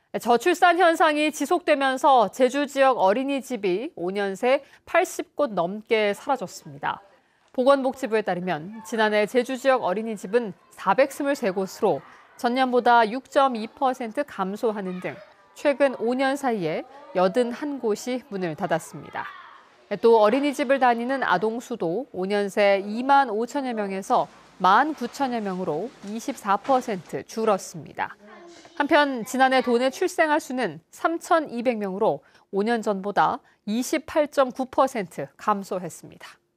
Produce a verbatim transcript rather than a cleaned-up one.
저출산 현상이 지속되면서 제주 지역 어린이집이 오 년 새 팔십 곳 넘게 사라졌습니다. 보건복지부에 따르면 지난해 제주 지역 어린이집은 사백이십삼 곳으로 전년보다 육 점 이 퍼센트 감소하는 등 최근 오 년 사이에 팔십일 곳이 문을 닫았습니다. 또 어린이집을 다니는 아동 수도 오 년 새 이만 오천여 명에서 만 구천여 명으로 이십사 퍼센트 줄었습니다. 한편 지난해 도내 출생아 수는 삼천이백 명으로 오 년 전보다 이십팔 점 구 퍼센트 감소했습니다.